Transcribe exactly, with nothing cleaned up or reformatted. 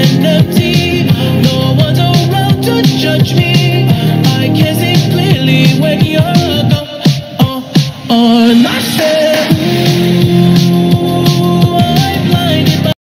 empty. No one's around to judge me. I can see clearly when you're gone. On my side.